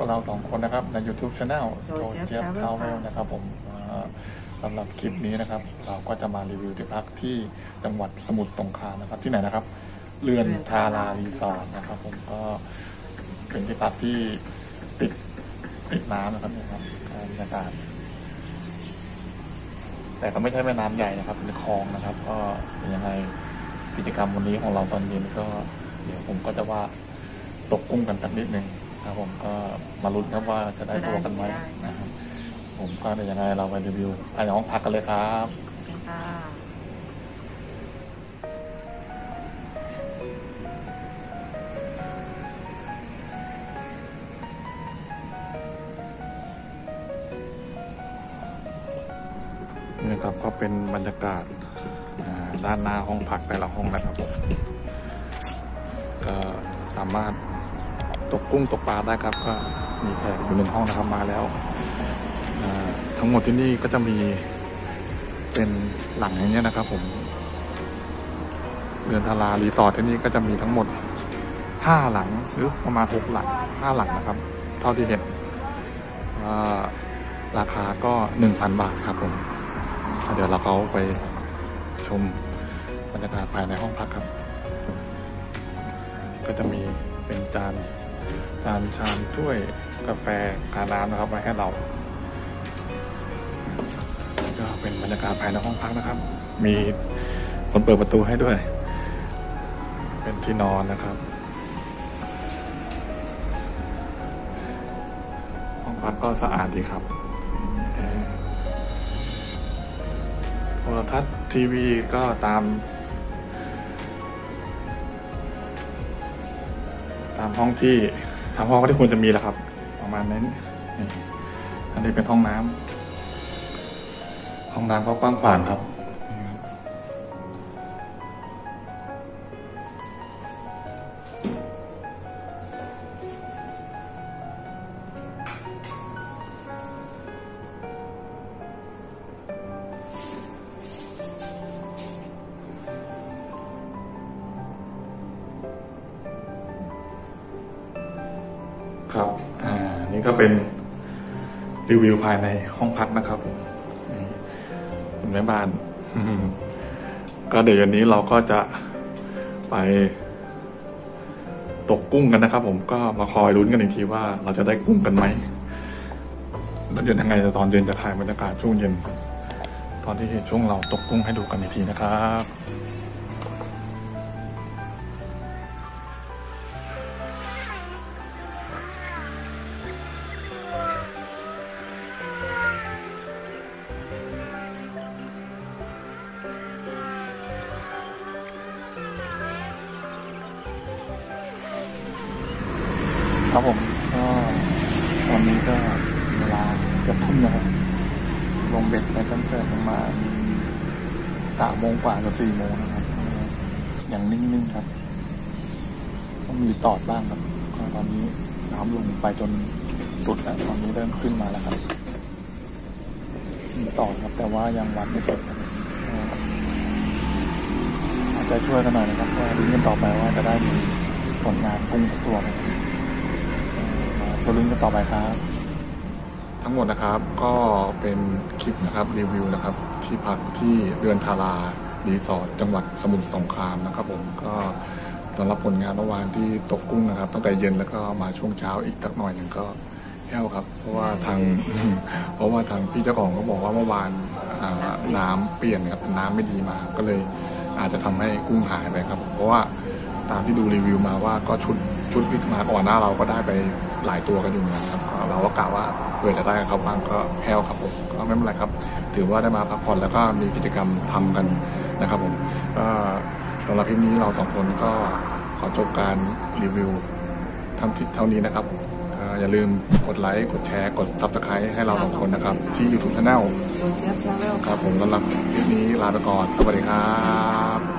กับเรา2 คนนะครับใน YouTube Channel โจเจี๊ยบทาวเวลนะครับผมสำหรับคลิปนี้นะครับเราก็จะมารีวิวที่พักที่จังหวัดสมุทรสงครามนะครับที่ไหนนะครับเรือนทารารีสอร์ทนะครับผมก็เป็นที่พักที่ติดน้ำนะครับนี่ครับบรรยากาศแต่ก็ไม่ใช่แม่น้ำใหญ่นะครับเป็นคลองนะครับก็เป็นยังไงกิจกรรมวันนี้ของเราตอนเย็นก็เดี๋ยวผมก็จะว่าตกกุ้งกันสักนิดนึงครับผมก็มาลุ้นครับว่าจะได้ตัวกันไหมนะครับผมก็เดี๋ยวยังไงเราไปรีวิวไปห้องพักกันเลยครับนี่นะครับก็เป็นบรรยากาศด้านหน้าห้องพักแต่ละห้องนะครับผมก็สามารถตกกุ้งตกปลาได้ครับก็มีแขกอยู่1 ห้องนะครับมาแล้วทั้งหมดที่นี่ก็จะมีเป็นหลังอย่างเงี้ยนะครับผมเรือนทารารีสอร์ทที่นี่ก็จะมีทั้งหมด5 หลังหรือประมาณ6 หลัง5 หลังนะครับเท่าที่เห็นราคาก็ 1,000 บาทครับผมเดี๋ยวเราเขาไปชมบรรยากาศภายในห้องพักครับก็จะมีเป็นจานชามถ้วยกาแฟกาน้ำนะครับมาให้เราก็เป็นบรรยากาศภายในห้องพักนะครับมีคนเปิดประตูให้ด้วยเป็นที่นอนนะครับห้องพักก็สะอาดดีครับโทรทัศน์ทีวีก็ตามห้องที่ทางห้องที่ควรจะมีแหละครับประมาณนั้นอันนี้เป็นห้องน้ำก็กว้างขวางครับครับนี่ก็เป็นรีวิวภายในห้องพักนะครับผมคุณแม่บ้านก็เดี๋ยววันนี้เราก็จะไปตกกุ้งกันนะครับผมก็มาคอยลุ้นกันอีกทีว่าเราจะได้กุ้งกันไหมแล้วเดี๋ยวยังไงตอนเย็นจะถ่ายบรรยากาศช่วงเย็นตอนที่ช่วงเราตกกุ้งให้ดูกันอีกทีนะครับครับผมก็ตอนนี้ก็เวลาเกือบทุ่มแล้วครับลงเบ็ดไปตั้งแต่ประมาณ3 โมงกว่ากับ4 โมงนะครับอย่างนิ่งๆครับต้องมีตอดบ้างครับก็ตอนนี้น้ำลงไปจนสุดแล้วตอนนี้เริ่มขึ้นมาแล้วครับมีตอดครับแต่ว่ายังวัดไม่เสร็จครับอาจจะช่วยกันหน่อยนะครับว่าลุ้นกันต่อไปว่าจะได้มีผลงานกุ้งสักตัวไหมลุ้นกันต่อไปครับทั้งหมดนะครับก็เป็นคลิปนะครับรีวิวนะครับที่พักที่เรือนทารารีสอร์ทจังหวัดสมุทรสงครามนะครับผมก็สำหรับผลงานเมื่อวานที่ตกกุ้งนะครับตั้งแต่เย็นแล้วก็มาช่วงเช้าอีกสักหน่อยหนึ่งก็แห้วครับเพราะว่าทางพี่เจ้าของเขาบอกว่าเมื่อวานน้ำเปลี่ยนครับน้ำไม่ดีมาก็เลยอาจจะทำให้กุ้งหายไปครับเพราะว่าตามที่ดูรีวิวมาว่าก็ชุดที่มาก่อนหน้าเราก็ได้ไปหลายตัวกันอยู่นะครับเราก็กะว่าเพื่อจะได้กับเขาบ้างก็แพ้วครับผมก็ไม่เป็นไรครับถือว่าได้มาพักผ่อนแล้วก็มีกิจกรรมทำกันนะครับผมก็สำหรับคลิปนี้เรา2 คนก็ขอจบการรีวิวเท่านี้นะครับอย่าลืมกดไลค์กดแชร์กด Subscribe ให้เรา2 คนนะครับที่ YouTube Channel ครับผมสำหรับคลิปนี้ลาไปก่อนสวัสดีครับ